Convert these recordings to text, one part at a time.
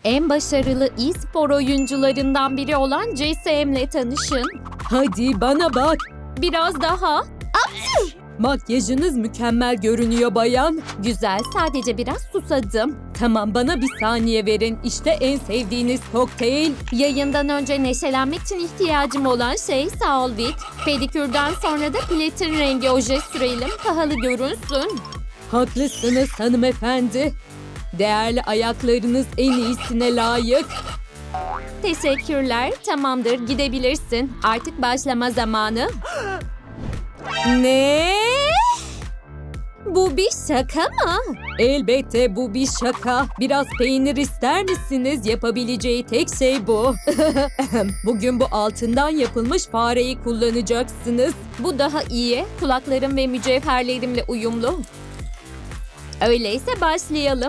En başarılı e-spor oyuncularından biri olan JSM'le tanışın. Hadi bana bak. Biraz daha. Makyajınız mükemmel görünüyor bayan. Güzel, sadece biraz susadım. Tamam, bana bir saniye verin. İşte en sevdiğiniz kokteyl. Yayından önce neşelenmek için ihtiyacım olan şey sağ ol Vic. Pedikürden sonra da platin rengi oje sürelim, pahalı görünsün. Haklısınız hanımefendi. Değerli ayaklarınız en iyisine layık. Teşekkürler, tamamdır, gidebilirsin. Artık başlama zamanı. Ne? Bu bir şaka mı? Elbette bu bir şaka. Biraz peynir ister misiniz? Yapabileceği tek şey bu. Bugün bu altından yapılmış fareyi kullanacaksınız. Bu daha iyi. Kulaklarım ve mücevherlerimle uyumlu. Öyleyse başlayalım.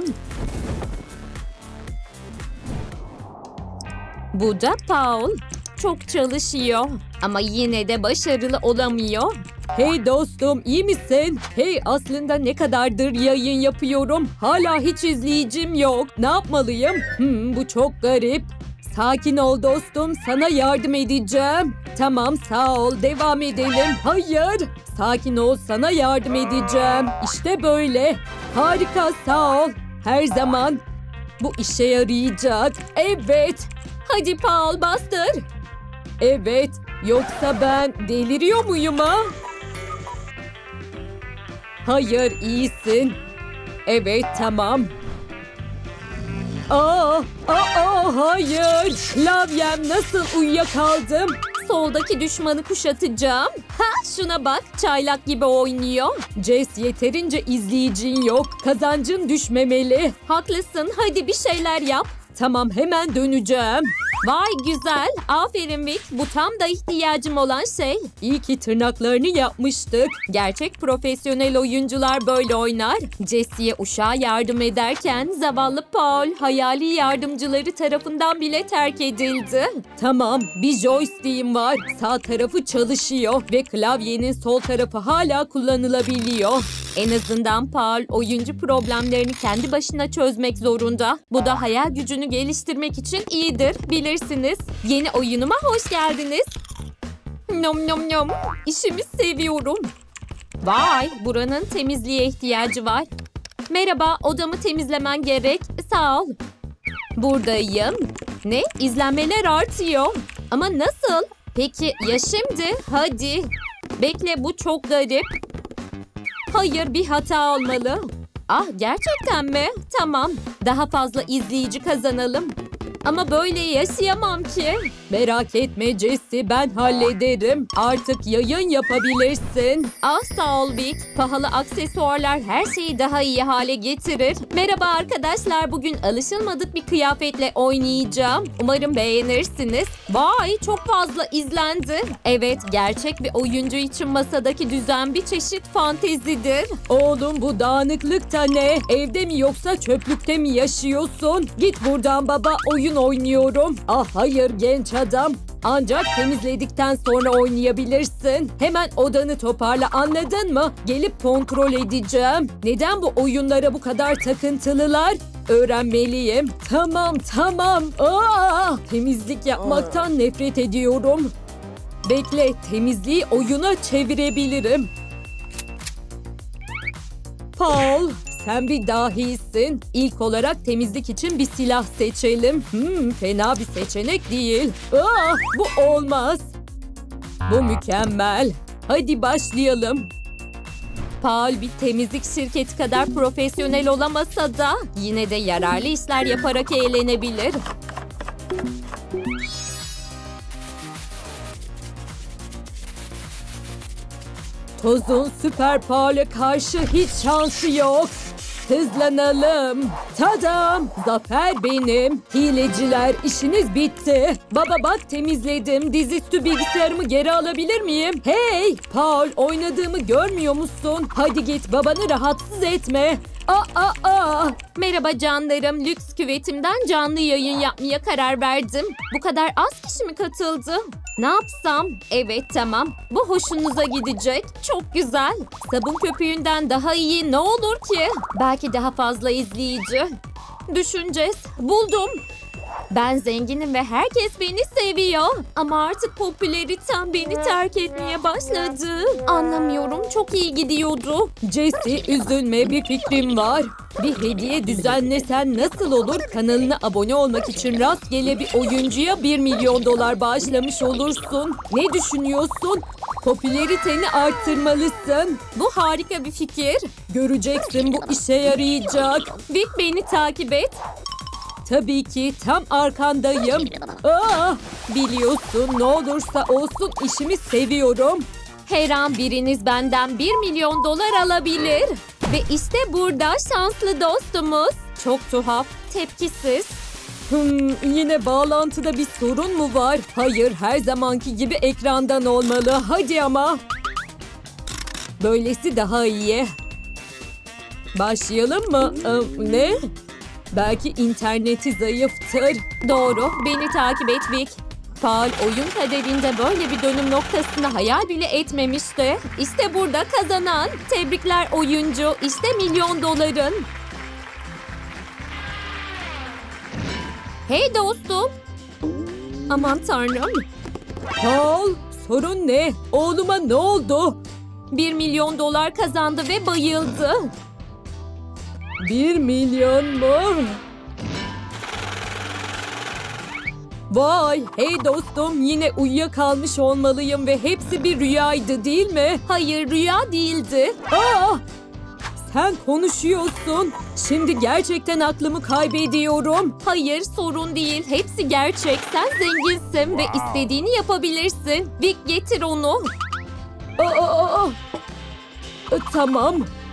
Bu da Paul. Çok çalışıyor ama yine de başarılı olamıyor. Hey dostum, iyi misin? Hey, aslında ne kadardır yayın yapıyorum. Hala hiç izleyicim yok. Ne yapmalıyım? Bu çok garip. Sakin ol dostum, sana yardım edeceğim. Tamam, sağ ol, devam edelim. Hayır, sakin ol, sana yardım edeceğim. İşte böyle. Harika, sağ ol. Her zaman. Bu işe yarayacak. Evet. Hadi Paul, bastır. Evet, yoksa ben deliriyor muyum ha? Hayır, iyisin. Evet, tamam. Hayır. Klavyem, nasıl uyuyakaldım? Soldaki düşmanı kuşatacağım. Şuna bak, çaylak gibi oynuyor. Jess, yeterince izleyicin yok. Kazancın düşmemeli. Haklısın, hadi bir şeyler yap. Tamam, hemen döneceğim. Vay güzel. Aferin Vic. Bu tam da ihtiyacım olan şey. İyi ki tırnaklarını yapmıştık. Gerçek profesyonel oyuncular böyle oynar. Jesse'ye uşağa yardım ederken zavallı Paul hayali yardımcıları tarafından bile terk edildi. Tamam, bir joystick'im var. Sağ tarafı çalışıyor ve klavyenin sol tarafı hala kullanılabiliyor. En azından Paul oyuncu problemlerini kendi başına çözmek zorunda. Bu da hayal gücünü geliştirmek için iyidir. Bilirsiniz. Yeni oyunuma hoş geldiniz. Nom nom nom. İşimi seviyorum. Vay, buranın temizliğe ihtiyacı var. Merhaba, odamı temizlemen gerek. Sağ ol. Buradayım. Ne? İzlenmeler artıyor. Ama nasıl? Peki ya şimdi? Hadi. Bekle, bu çok garip. Hayır, bir hata olmalı. Ah, gerçekten mi? Tamam. Daha fazla izleyici kazanalım. Ama böyle yaşayamam ki. Merak etme Jessie, ben hallederim. Artık yayın yapabilirsin. Ah sağ ol Vic. Pahalı aksesuarlar her şeyi daha iyi hale getirir. Merhaba arkadaşlar. Bugün alışılmadık bir kıyafetle oynayacağım. Umarım beğenirsiniz. Vay, çok fazla izlendi. Evet, gerçek bir oyuncu için masadaki düzen bir çeşit fantezidir. Oğlum, bu dağınıklık da ne? Evde mi yoksa çöplükte mi yaşıyorsun? Git buradan baba, oyun oynuyorum. Ah hayır genç adam. Ancak temizledikten sonra oynayabilirsin. Hemen odanı toparla, anladın mı? Gelip kontrol edeceğim. Neden bu oyunlara bu kadar takıntılılar? Öğrenmeliyim. Tamam. Temizlik yapmaktan nefret ediyorum. Bekle, temizliği oyuna çevirebilirim. Paul, sen bir dahisin. İlk olarak temizlik için bir silah seçelim. Fena bir seçenek değil. Bu olmaz. Bu mükemmel. Hadi başlayalım. Paul bir temizlik şirketi kadar profesyonel olamasa da yine de yararlı işler yaparak eğlenebilir. Tozun süper Paul'e karşı hiç şansı yok. Hızlanalım. Tadam! Zafer benim. Hileciler, işiniz bitti. Baba bak, temizledim. Dizüstü bilgisayarımı geri alabilir miyim? Hey! Paul, oynadığımı görmüyor musun? Hadi git, babanı rahatsız etme. Merhaba canlarım. Lüks küvetimden canlı yayın yapmaya karar verdim. Bu kadar az kişi mi katıldı? Ne yapsam? Evet tamam. Bu hoşunuza gidecek. Çok güzel. Sabun köpüğünden daha iyi ne olur ki? Belki daha fazla izleyici. Düşüneceğiz. Buldum. Ben zenginim ve herkes beni seviyor. Ama artık popülaritem beni terk etmeye başladı. Anlamıyorum, çok iyi gidiyordu. Jessie, üzülme, bir fikrim var. Bir hediye düzenlesen nasıl olur? Kanalına abone olmak için rastgele bir oyuncuya 1 milyon dolar bağışlamış olursun. Ne düşünüyorsun? Popülariteni arttırmalısın. Bu harika bir fikir. Göreceksin, bu işe yarayacak. Vic, beni takip et. Tabii ki, tam arkandayım. Aa, biliyorsun, ne olursa olsun işimi seviyorum. Her an biriniz benden 1 milyon dolar alabilir. Ve işte burada şanslı dostumuz. Çok tuhaf, tepkisiz. Yine bağlantıda bir sorun mu var? Hayır, her zamanki gibi ekrandan olmalı. Hadi ama. Böylesi daha iyi. Başlayalım mı? Ne? Belki interneti zayıftır. Doğru, beni takip et Vic. Paul oyun kaderinde böyle bir dönüm noktasını hayal bile etmemişti. İşte burada kazanan. Tebrikler oyuncu. İşte milyon doların. Hey dostum. Aman tanrım. Paul, sorun ne? Oğluma ne oldu? 1 milyon dolar kazandı ve bayıldı. 1 milyon mu? Vay, hey dostum, yine uyuyakalmış olmalıyım ve hepsi bir rüyaydı değil mi? Hayır, rüya değildi. Aa! Sen konuşuyorsun. Şimdi gerçekten aklımı kaybediyorum. Hayır, sorun değil. Hepsi gerçek. Sen zenginsin ve istediğini yapabilirsin. Vic, getir onu. Aa! Tamam.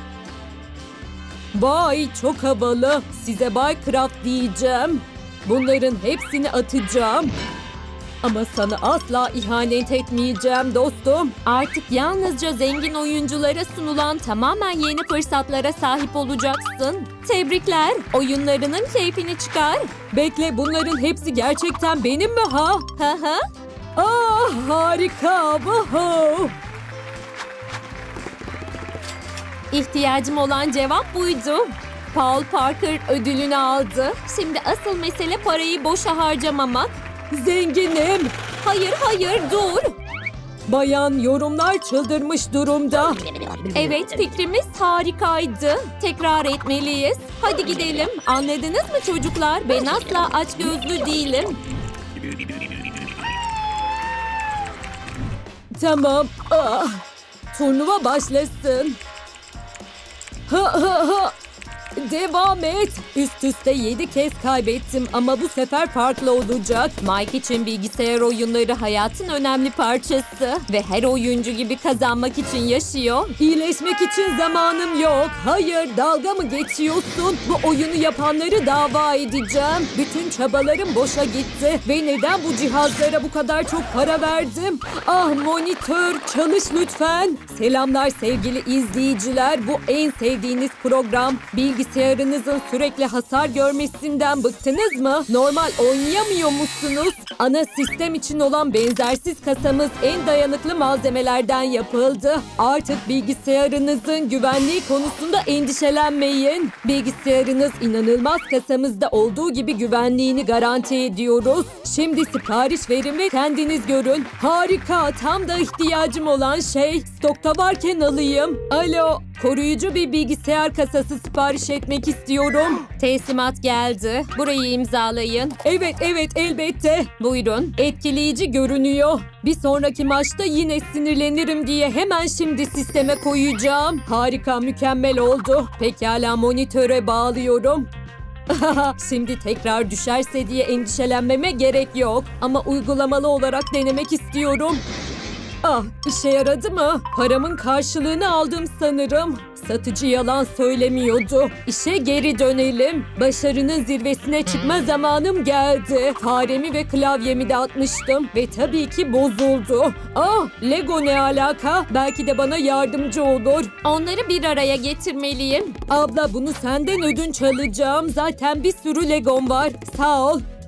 Vay, çok havalı. Size Bay Craft diyeceğim. Bunların hepsini atacağım. Ama sana asla ihanet etmeyeceğim dostum. Artık yalnızca zengin oyunculara sunulan tamamen yeni fırsatlara sahip olacaksın. Tebrikler. Oyunlarının keyfini çıkar. Bekle, bunların hepsi gerçekten benim mi ha? Hı hı. Ah, harika. Wow. İhtiyacım olan cevap buydu. Paul Parker ödülünü aldı. Şimdi asıl mesele parayı boşa harcamamak. Zenginim. Hayır, dur. Bayan, yorumlar çıldırmış durumda. Evet, fikrimiz harikaydı. Tekrar etmeliyiz. Hadi gidelim. Anladınız mı çocuklar? Ben asla açgözlü değilim. Tamam. Ah, turnuva başlasın. Ha. Devam et. Üst üste 7 kez kaybettim ama bu sefer farklı olacak. Mike için bilgisayar oyunları hayatın önemli parçası. Ve her oyuncu gibi kazanmak için yaşıyor. İyileşmek için zamanım yok. Hayır, dalga mı geçiyorsun? Bu oyunu yapanları dava edeceğim. Bütün çabalarım boşa gitti. Ve neden bu cihazlara bu kadar çok para verdim? Ah monitör, çalış lütfen. Selamlar sevgili izleyiciler. Bu en sevdiğiniz program. Bilgisayarınızın sürekli hasar görmesinden bıktınız mı? Normal oynayamıyor musunuz? Ana sistem için olan benzersiz kasamız en dayanıklı malzemelerden yapıldı. Artık bilgisayarınızın güvenliği konusunda endişelenmeyin. Bilgisayarınız inanılmaz kasamızda olduğu gibi güvenliğini garanti ediyoruz. Şimdi sipariş verin ve kendiniz görün. Harika, tam da ihtiyacım olan şey. Stokta varken alayım. Alo, koruyucu bir bilgisayar kasası sipariş etmek istiyorum. Teslimat geldi. Burayı imzalayın. Evet, elbette. Buyurun. Etkileyici görünüyor. Bir sonraki maçta yine sinirlenirim diye hemen şimdi sisteme koyacağım. Harika, mükemmel oldu. Pekala, monitöre bağlıyorum. Şimdi tekrar düşerse diye endişelenmeme gerek yok. Ama uygulamalı olarak denemek istiyorum. Ah, işe yaradı mı? Paramın karşılığını aldım sanırım. Satıcı yalan söylemiyordu. İşe geri dönelim. Başarının zirvesine çıkma zamanım geldi. Faremi ve klavyemi de atmıştım. Ve tabii ki bozuldu. Ah, Lego ne alaka? Belki de bana yardımcı olur. Onları bir araya getirmeliyim. Abla, bunu senden ödünç alacağım. Zaten bir sürü Legom var. Sağ ol.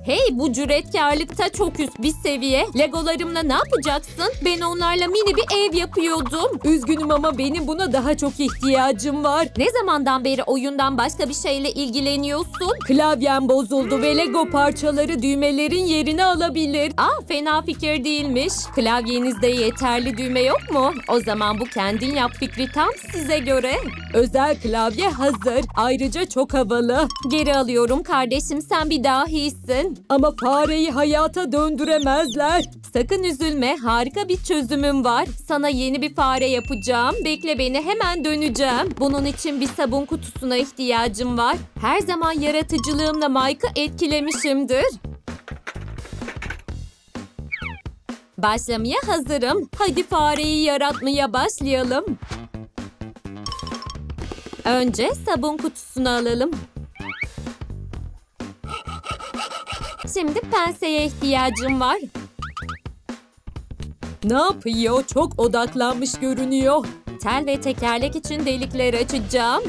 Hey, bu cüretkarlıkta çok üst bir seviye. Legolarımla ne yapacaksın? Ben onlarla mini bir ev yapıyordum. Üzgünüm ama benim buna daha çok ihtiyacım var. Ne zamandan beri oyundan başka bir şeyle ilgileniyorsun? Klavyem bozuldu ve Lego parçaları düğmelerin yerini alabilir. Fena fikir değilmiş. Klavyenizde yeterli düğme yok mu? O zaman bu kendin yap fikri tam size göre. Özel klavye hazır. Ayrıca çok havalı. Geri alıyorum kardeşim, sen bir dahisin. Ama fareyi hayata döndüremezler. Sakın üzülme, harika bir çözümüm var. Sana yeni bir fare yapacağım. Bekle beni, hemen döneceğim. Bunun için bir sabun kutusuna ihtiyacım var. Her zaman yaratıcılığımla Mike'ı etkilemişimdir. Başlamaya hazırım. Hadi fareyi yaratmaya başlayalım. Önce sabun kutusunu alalım. Şimdi penseye ihtiyacım var. Ne yapıyor? Çok odaklanmış görünüyor. Tel ve tekerlek için delikler açacağım.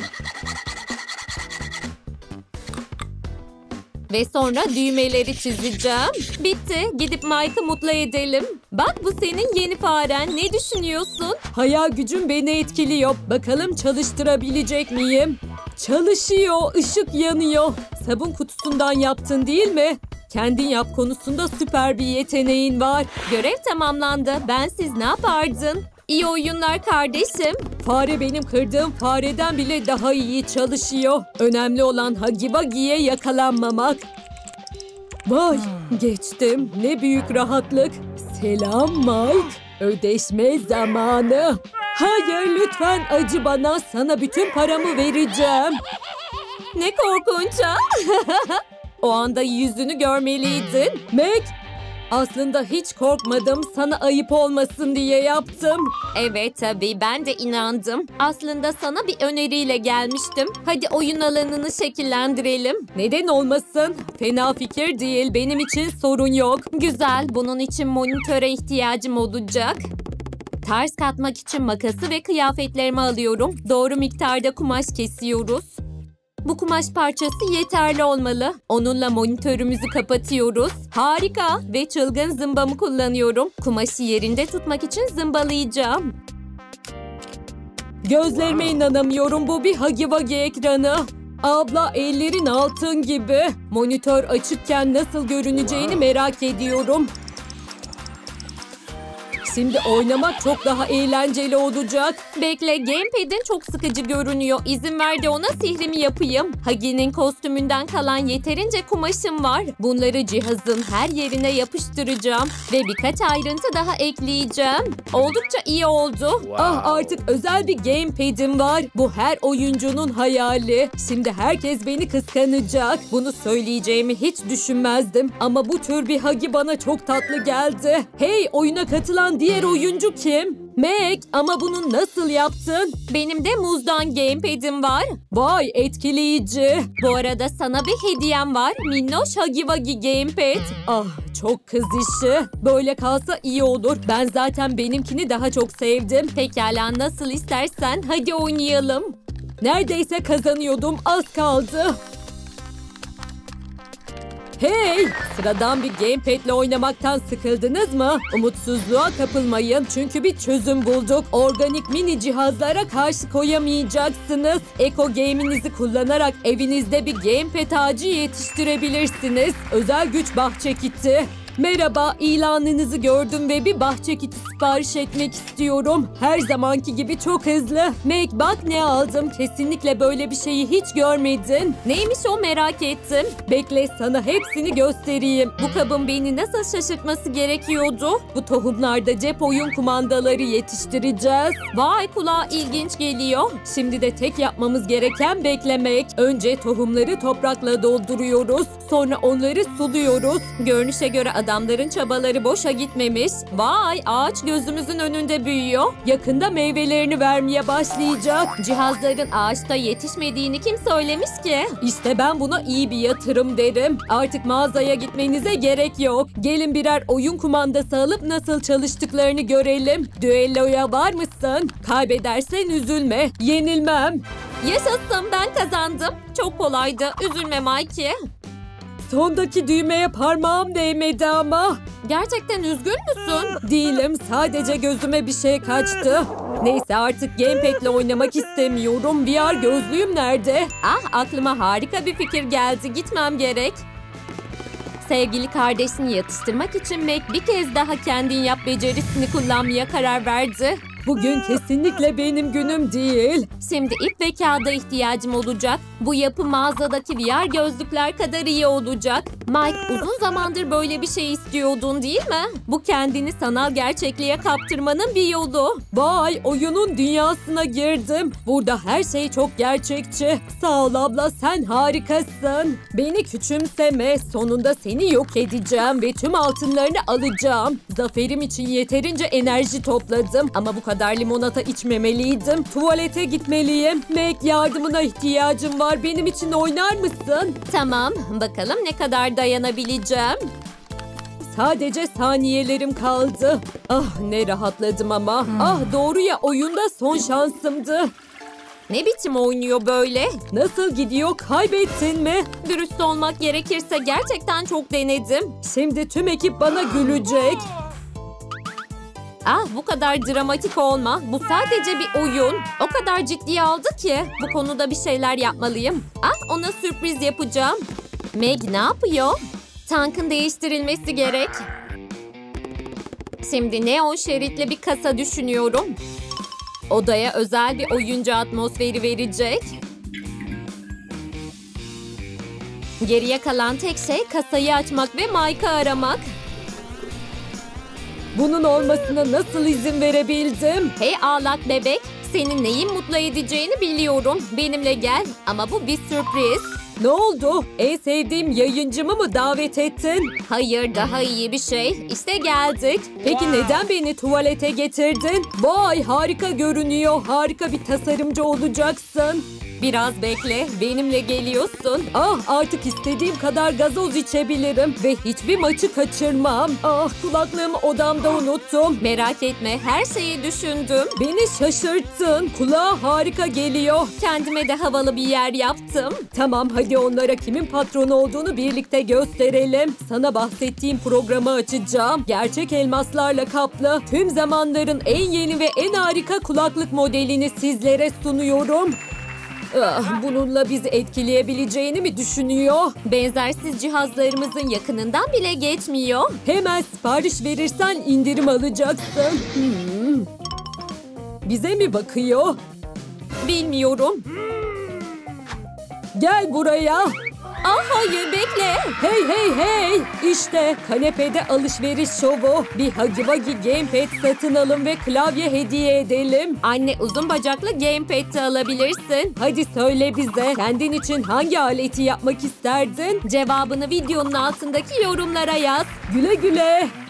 Ve sonra düğmeleri çizeceğim. Bitti. Gidip Mike'ı mutlu edelim. Bak, bu senin yeni faren. Ne düşünüyorsun? Hayal gücüm beni etkiliyor. Bakalım çalıştırabilecek miyim? Çalışıyor. Işık yanıyor. Sabun kutusundan yaptın değil mi? Kendin yap konusunda süper bir yeteneğin var. Görev tamamlandı. Bensiz ne yapardın? İyi oyunlar kardeşim. Fare benim kırdığım fareden bile daha iyi çalışıyor. Önemli olan Huggy Wuggy'ye yakalanmamak. Vay, geçtim. Ne büyük rahatlık. Selam Mike. Ödeşme zamanı. Hayır, lütfen acı bana. Sana bütün paramı vereceğim. Ne korkunç ha? O anda yüzünü görmeliydin. Meg, aslında hiç korkmadım. Sana ayıp olmasın diye yaptım. Evet tabii, ben de inandım. Aslında sana bir öneriyle gelmiştim. Hadi oyun alanını şekillendirelim. Neden olmasın? Fena fikir değil. Benim için sorun yok. Güzel, bunun için monitöre ihtiyacım olacak. Ters katmak için makası ve kıyafetlerimi alıyorum. Doğru miktarda kumaş kesiyoruz. Bu kumaş parçası yeterli olmalı. Onunla monitörümüzü kapatıyoruz. Harika, ve çılgın zımbamı kullanıyorum. Kumaşı yerinde tutmak için zımbalayacağım. Gözlerime inanamıyorum. Bu bir Huggy Wuggy ekranı. Abla, ellerin altın gibi. Monitör açıkken nasıl görüneceğini merak ediyorum. Şimdi oynamak çok daha eğlenceli olacak. Bekle, gamepad'in çok sıkıcı görünüyor. İzin ver de ona sihrimi yapayım. Huggy'nin kostümünden kalan yeterince kumaşım var. Bunları cihazın her yerine yapıştıracağım. Ve birkaç ayrıntı daha ekleyeceğim. Oldukça iyi oldu. Ah, artık özel bir gamepad'im var. Bu her oyuncunun hayali. Şimdi herkes beni kıskanacak. Bunu söyleyeceğimi hiç düşünmezdim. Ama bu tür bir Huggy bana çok tatlı geldi. Hey, oyuna katılan diğer oyuncu kim? Meg, ama bunu nasıl yaptın? Benim de muzdan gamepad'im var. Vay, etkileyici. Bu arada sana bir hediyem var. Minnoş Huggy Wuggy gamepad. Ah, çok kız işi. Böyle kalsa iyi olur. Ben zaten benimkini daha çok sevdim. Pekala, nasıl istersen, hadi oynayalım. Neredeyse kazanıyordum. Az kaldı. Hey! Sıradan bir gamepad'le oynamaktan sıkıldınız mı? Umutsuzluğa kapılmayın çünkü bir çözüm bulduk. Organik mini cihazlara karşı koyamayacaksınız. Eco Game'inizi kullanarak evinizde bir gamepad ağacı yetiştirebilirsiniz. Özel güç bahçe kiti. Merhaba, ilanınızı gördüm ve bir bahçe kiti sipariş etmek istiyorum. Her zamanki gibi çok hızlı. Meg, bak ne aldım. Kesinlikle böyle bir şeyi hiç görmedin. Neymiş o, merak ettim. Bekle, sana hepsini göstereyim. Bu kabın beni nasıl şaşırtması gerekiyordu? Bu tohumlarda cep oyun kumandaları yetiştireceğiz. Vay, kulağa ilginç geliyor. Şimdi de tek yapmamız gereken beklemek. Önce tohumları toprakla dolduruyoruz. Sonra onları suluyoruz. Görünüşe göre adamların çabaları boşa gitmemiş. Vay, ağaç gözümüzün önünde büyüyor. Yakında meyvelerini vermeye başlayacak. Cihazların ağaçta yetişmediğini kim söylemiş ki? İşte ben buna iyi bir yatırım derim. Artık mağazaya gitmenize gerek yok. Gelin birer oyun kumandası alıp nasıl çalıştıklarını görelim. Düelloya var mısın? Kaybedersen üzülme. Yenilmem. Yaşasın, ben kazandım. Çok kolaydı. Üzülme Mikey. Sondaki düğmeye parmağım değmedi ama. Gerçekten üzgün müsün? Değilim, sadece gözüme bir şey kaçtı. Neyse artık gamepad'le oynamak istemiyorum. VR gözlüğüm nerede? Ah, aklıma harika bir fikir geldi. Gitmem gerek. Sevgili kardeşini yatıştırmak için Mac bir kez daha kendin yap becerisini kullanmaya karar verdi. Bugün kesinlikle benim günüm değil. Şimdi ip ve kağıda ihtiyacım olacak. Bu yapı mağazadaki VR gözlükler kadar iyi olacak. Mike, uzun zamandır böyle bir şey istiyordun değil mi? Bu kendini sanal gerçekliğe kaptırmanın bir yolu. Vay, oyunun dünyasına girdim. Burada her şey çok gerçekçi. Sağ ol abla, sen harikasın. Beni küçümseme, sonunda seni yok edeceğim ve tüm altınlarını alacağım. Zaferim için yeterince enerji topladım ama bu kadar limonata içmemeliydim. Tuvalete gitmeliyim. Mac, yardımına ihtiyacım var. Benim için oynar mısın? Tamam, bakalım ne kadar dayanabileceğim. Sadece saniyelerim kaldı. Ah, ne rahatladım ama. Ah, doğru ya, oyunda son şansımdı. Ne biçim oynuyor böyle? Nasıl gidiyor? Kaybettin mi? Dürüst olmak gerekirse gerçekten çok denedim. Şimdi tüm ekip bana gülecek. Ah, bu kadar dramatik olma. Bu sadece bir oyun. O kadar ciddiye aldı ki. Bu konuda bir şeyler yapmalıyım. Ah, ona sürpriz yapacağım. Meg ne yapıyor? Tankın değiştirilmesi gerek. Şimdi neon şeritli bir kasa düşünüyorum. Odaya özel bir oyuncu atmosferi verecek. Geriye kalan tek şey kasayı açmak ve Mike'ı aramak. Bunun olmasına nasıl izin verebildim? Hey ağlak bebek, senin neyin mutlu edeceğini biliyorum. Benimle gel ama bu bir sürpriz. Ne oldu? En sevdiğim yayıncımı mı davet ettin? Hayır, daha iyi bir şey. İşte geldik. Peki neden beni tuvalete getirdin? Vay, harika görünüyor. Harika bir tasarımcı olacaksın. Biraz bekle, benimle geliyorsun. Ah, artık istediğim kadar gazoz içebilirim ve hiçbir maçı kaçırmam. Ah, kulaklığımı odamda unuttum. Merak etme, her şeyi düşündüm. Beni şaşırttın. Kulağa harika geliyor. Kendime de havalı bir yer yaptım. Tamam, hadi onlara kimin patronu olduğunu birlikte gösterelim. Sana bahsettiğim programı açacağım. Gerçek elmaslarla kaplı, tüm zamanların en yeni ve en harika kulaklık modelini sizlere sunuyorum. Ah, bununla bizi etkileyebileceğini mi düşünüyor? Benzersiz cihazlarımızın yakınından bile geçmiyor. Hemen sipariş verirsen indirim alacaksın. Bize mi bakıyor? Bilmiyorum. Gel buraya. Ah hayır, bekle. Hey hey hey. İşte kanepede alışveriş şovu. Bir Huggy Wuggy gamepad satın alın ve klavye hediye edelim. Anne, uzun bacaklı gamepad de alabilirsin. Hadi söyle bize. Kendin için hangi aleti yapmak isterdin? Cevabını videonun altındaki yorumlara yaz. Güle güle.